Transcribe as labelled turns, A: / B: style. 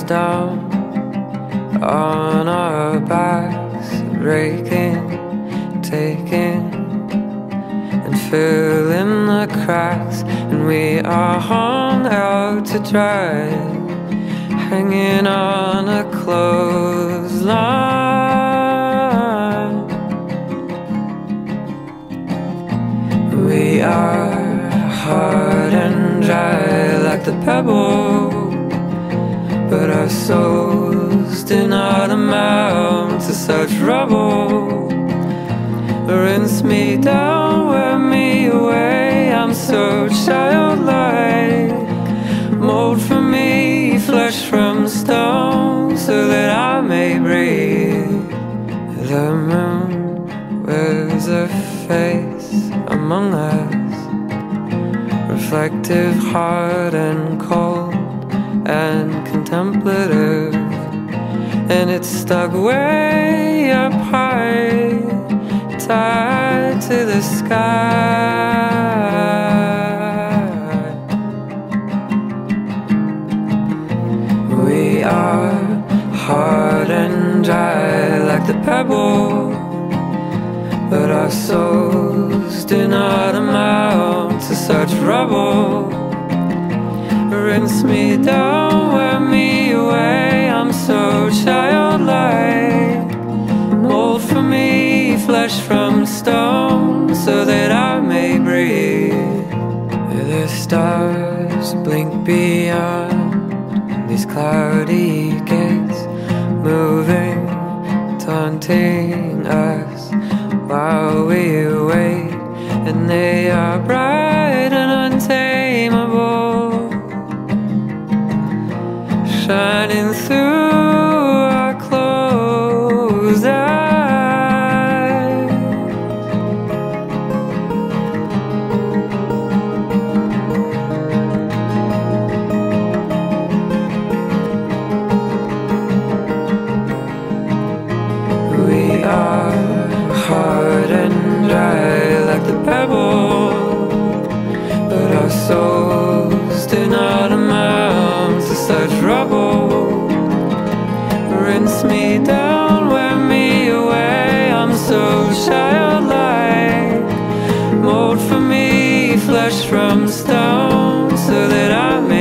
A: down on our backs, raking, taking, and filling the cracks, and we are hung out to dry, hanging on a clothesline. We are hard and dry like the pebble, but our souls do not amount to such rubble. Rinse me down, wear me away, I'm so childlike. Mold for me flesh from stone, so that I may breathe. The moon wears a face among us, reflective, hard and cold and contemplative, and it's stuck way up high, tied to the sky. We are hard and dry like the pebble, but our souls do not amount to such rubble. Rinse me down, wear me away, I'm so childlike. Mold for me flesh from stone, so that I may breathe. The stars blink beyond these cloudy gates, moving, taunting us while we wait, and they are bright and untamable, shining through our closed eyes. We are hard and dry like the pebble, but our souls do not amount to such rubble. Rinse me down, wear me away, I'm so childlike. Mold for me flesh from stone, so that I may